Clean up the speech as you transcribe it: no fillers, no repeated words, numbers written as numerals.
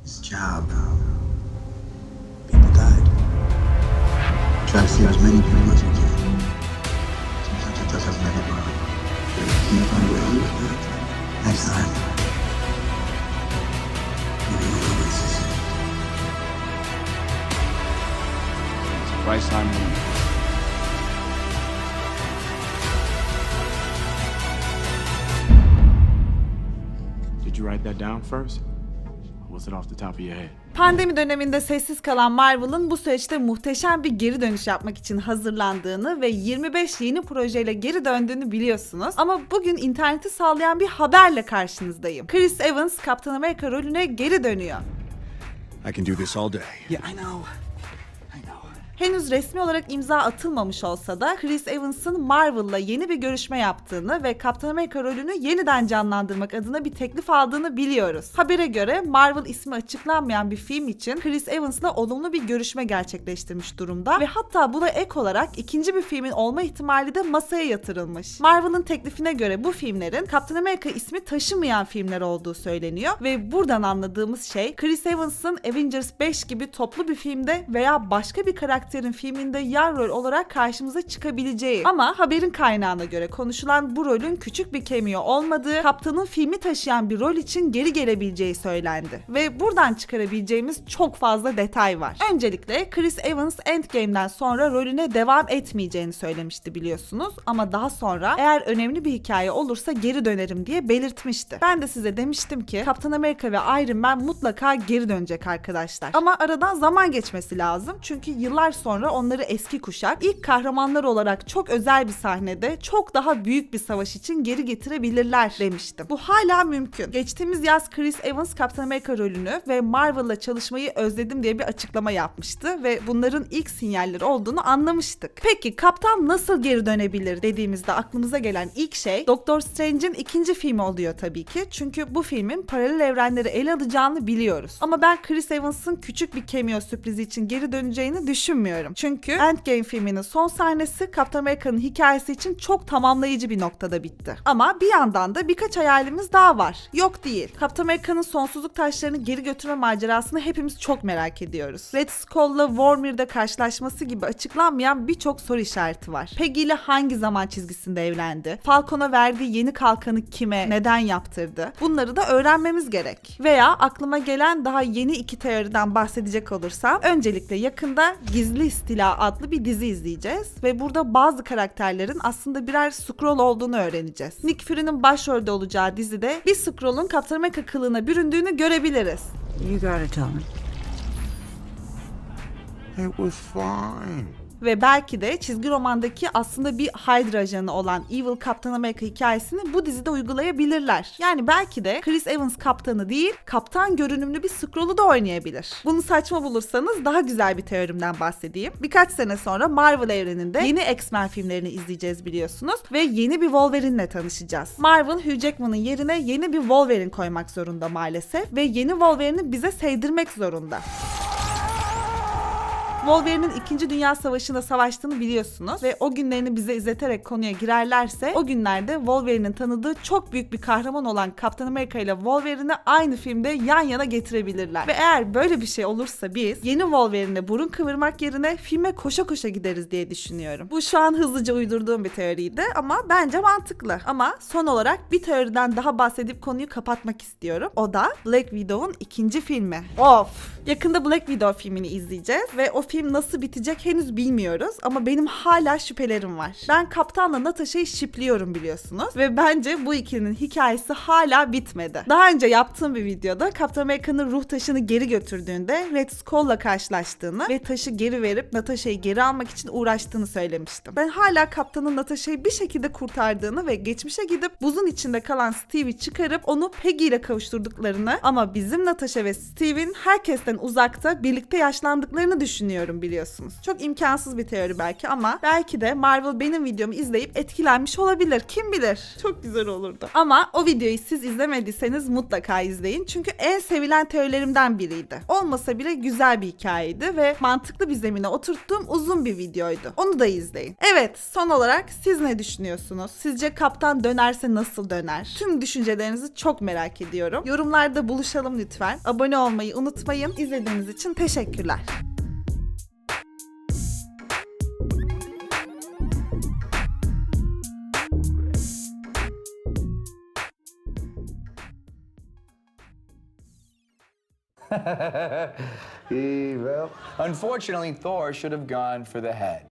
His job. People died. Try to save as many people as we can. Sometimes it doesn't make it wrong. But if you can't find a way to do it, next time, maybe we'll always the same. It's a price I'm willing to pay. Did you write that down first? Or was it off the top of your head? Pandemi döneminde sessiz kalan Marvel'ın bu süreçte muhteşem bir geri dönüş yapmak için hazırlandığını ve 25 yeni projeyle geri döndüğünü biliyorsunuz. Ama bugün interneti sağlayan bir haberle karşınızdayım. Chris Evans Kaptan Amerika rolüne geri dönüyor. I can do this all day. Yeah, I know. Henüz resmi olarak imza atılmamış olsa da Chris Evans'ın Marvel'la yeni bir görüşme yaptığını ve Kaptan Amerika rolünü yeniden canlandırmak adına bir teklif aldığını biliyoruz. Habere göre Marvel ismi açıklanmayan bir film için Chris Evans'la olumlu bir görüşme gerçekleştirmiş durumda ve hatta buna ek olarak ikinci bir filmin olma ihtimali de masaya yatırılmış. Marvel'ın teklifine göre bu filmlerin Kaptan Amerika ismi taşımayan filmler olduğu söyleniyor ve buradan anladığımız şey Chris Evans'ın Avengers 5 gibi toplu bir filmde veya başka bir karakterin filminde yan rol olarak karşımıza çıkabileceği. Ama haberin kaynağına göre konuşulan bu rolün küçük bir cameo olmadığı, kaptanın filmi taşıyan bir rol için geri gelebileceği söylendi. Ve buradan çıkarabileceğimiz çok fazla detay var. Öncelikle Chris Evans Endgame'den sonra rolüne devam etmeyeceğini söylemişti biliyorsunuz. Ama daha sonra eğer önemli bir hikaye olursa geri dönerim diye belirtmişti. Ben de size demiştim ki Kaptan Amerika ve Iron Man mutlaka geri dönecek arkadaşlar. Ama aradan zaman geçmesi lazım. Çünkü yıllar sonra onları eski kuşak ilk kahramanlar olarak çok özel bir sahnede çok daha büyük bir savaş için geri getirebilirler demiştim. Bu hala mümkün. Geçtiğimiz yaz Chris Evans Kaptan Amerika rolünü ve Marvel'la çalışmayı özledim diye bir açıklama yapmıştı ve bunların ilk sinyalleri olduğunu anlamıştık. Peki Kaptan nasıl geri dönebilir dediğimizde aklımıza gelen ilk şey Doctor Strange'in ikinci filmi oluyor tabii ki. Çünkü bu filmin paralel evrenleri ele alacağını biliyoruz. Ama ben Chris Evans'ın küçük bir cameo sürprizi için geri döneceğini düşünmüyorum. Çünkü Endgame filminin son sahnesi Kaptan Amerika'nın hikayesi için çok tamamlayıcı bir noktada bitti. Ama bir yandan da birkaç hayalimiz daha var. Yok değil. Kaptan Amerika'nın sonsuzluk taşlarını geri götürme macerasını hepimiz çok merak ediyoruz. Red Skull'la Vormir'de karşılaşması gibi açıklanmayan birçok soru işareti var. Peggy ile hangi zaman çizgisinde evlendi? Falcon'a verdiği yeni kalkanı kime, neden yaptırdı? Bunları da öğrenmemiz gerek. Veya aklıma gelen daha yeni iki teoriden bahsedecek olursam, öncelikle yakında Gizli İstila adlı bir dizi izleyeceğiz ve burada bazı karakterlerin aslında birer Skrull olduğunu öğreneceğiz. Nick Fury'nin başrolde olacağı dizide bir Skrull'un Kaptan Amerika kılığına büründüğünü görebiliriz. You gotta tell me. It was fine. Ve belki de çizgi romandaki aslında bir Hydra ajanı olan Evil Kaptan Amerika hikayesini bu dizide uygulayabilirler. Yani belki de Chris Evans kaptanı değil, kaptan görünümlü bir Skrull'u da oynayabilir. Bunu saçma bulursanız daha güzel bir teorimden bahsedeyim. Birkaç sene sonra Marvel evreninde yeni X-Men filmlerini izleyeceğiz biliyorsunuz ve yeni bir Wolverine'le tanışacağız. Marvel, Hugh Jackman'ın yerine yeni bir Wolverine koymak zorunda maalesef ve yeni Wolverine'i bize sevdirmek zorunda. Wolverine'in 2. Dünya Savaşı'nda savaştığını biliyorsunuz ve o günlerini bize izleterek konuya girerlerse o günlerde Wolverine'in tanıdığı çok büyük bir kahraman olan Kaptan Amerika ile Wolverine'i aynı filmde yan yana getirebilirler. Ve eğer böyle bir şey olursa biz yeni Wolverine'e burun kıvırmak yerine filme koşa koşa gideriz diye düşünüyorum. Bu şu an hızlıca uydurduğum bir teoriydi ama bence mantıklı. Ama son olarak bir teoriden daha bahsedip konuyu kapatmak istiyorum. O da Black Widow'un ikinci filmi. Of! Yakında Black Widow filmini izleyeceğiz ve o film nasıl bitecek henüz bilmiyoruz ama benim hala şüphelerim var. Ben Kaptan'la Natasha'yı shipliyorum biliyorsunuz ve bence bu ikilinin hikayesi hala bitmedi. Daha önce yaptığım bir videoda Kaptan Amerika'nın ruh taşını geri götürdüğünde Red Skull'la karşılaştığını ve taşı geri verip Natasha'yı geri almak için uğraştığını söylemiştim. Ben hala Kaptan'ın Natasha'yı bir şekilde kurtardığını ve geçmişe gidip buzun içinde kalan Steve'i çıkarıp onu Peggy ile kavuşturduklarını ama bizim Natasha ve Steve'in herkesten uzakta birlikte yaşlandıklarını düşünüyorum. düşünmüyorum biliyorsunuz. Çok imkansız bir teori belki ama belki de Marvel benim videomu izleyip etkilenmiş olabilir. Kim bilir? Çok güzel olurdu. Ama o videoyu siz izlemediyseniz mutlaka izleyin. Çünkü en sevilen teorilerimden biriydi. Olmasa bile güzel bir hikayeydi ve mantıklı bir zemine oturttuğum uzun bir videoydu. Onu da izleyin. Evet, son olarak siz ne düşünüyorsunuz? Sizce kaptan dönerse nasıl döner? Tüm düşüncelerinizi çok merak ediyorum. Yorumlarda buluşalım lütfen. Abone olmayı unutmayın. İzlediğiniz için teşekkürler. Well, unfortunately, Thor should have gone for the head.